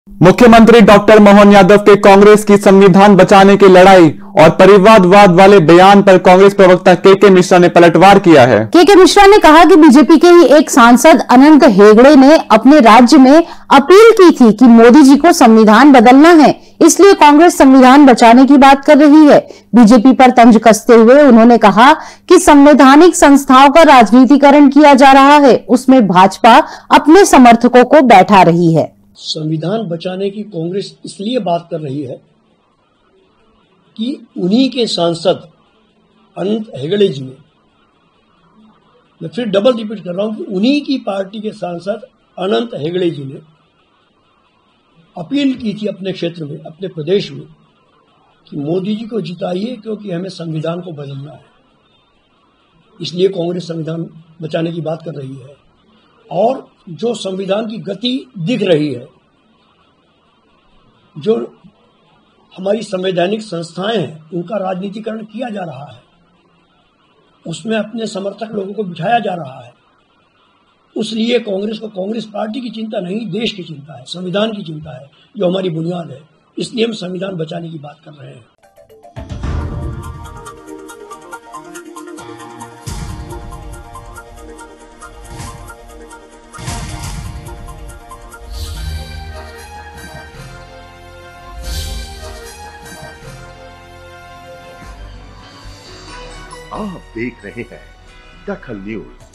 मुख्यमंत्री डॉक्टर मोहन यादव के कांग्रेस की संविधान बचाने की लड़ाई और परिवारवाद वाले बयान पर कांग्रेस प्रवक्ता के मिश्रा ने पलटवार किया है। के मिश्रा ने कहा कि बीजेपी के ही एक सांसद अनंत हेगड़े ने अपने राज्य में अपील की थी कि मोदी जी को संविधान बदलना है, इसलिए कांग्रेस संविधान बचाने की बात कर रही है। बीजेपी पर तंज कसते हुए उन्होंने कहा कि संवैधानिक संस्थाओं का राजनीतिकरण किया जा रहा है, उसमें भाजपा अपने समर्थकों को बैठा रही है। संविधान बचाने की कांग्रेस इसलिए बात कर रही है कि उन्हीं के सांसद अनंत हेगड़े जी ने, मैं फिर डबल रिपीट कर रहा हूं कि उन्हीं की पार्टी के सांसद अनंत हेगड़े जी ने अपील की थी अपने क्षेत्र में, अपने प्रदेश में, कि मोदी जी को जिताइए क्योंकि हमें संविधान को बदलना है। इसलिए कांग्रेस संविधान बचाने की बात कर रही है। और जो संविधान की गति दिख रही है, जो हमारी संवैधानिक संस्थाएं हैं, उनका राजनीतिकरण किया जा रहा है, उसमें अपने समर्थक लोगों को बिठाया जा रहा है। उसलिए कांग्रेस को कांग्रेस पार्टी की चिंता नहीं, देश की चिंता है, संविधान की चिंता है, जो हमारी बुनियाद है। इसलिए हम संविधान बचाने की बात कर रहे हैं। आप देख रहे हैं दखल न्यूज।